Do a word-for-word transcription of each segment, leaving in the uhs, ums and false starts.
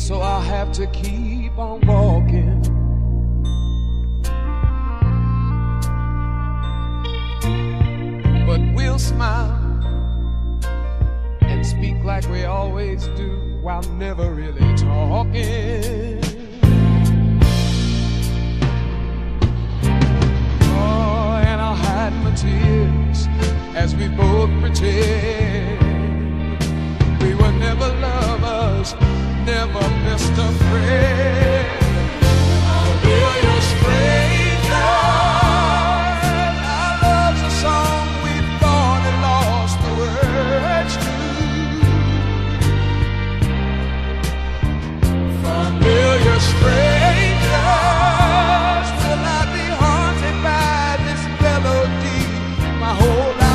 so I'll have to keep on walking. But we'll smile and speak like we always do while never really talking. Oh, and I'll hide my tears as we both pretend we were never lovers, never best of friends. We're your strangers. Our love's a song we thought had lost the words to. Familiar strangers, will I be haunted by this melody my whole life?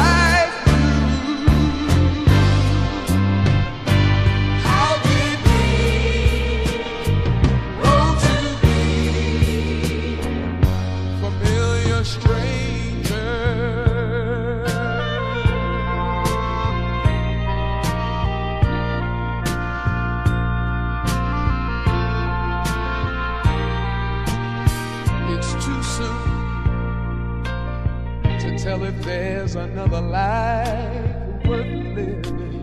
Tell if there's another life worth living.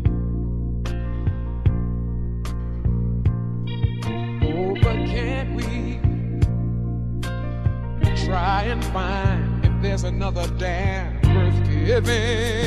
Oh, but can't we try and find if there's another damn worth giving?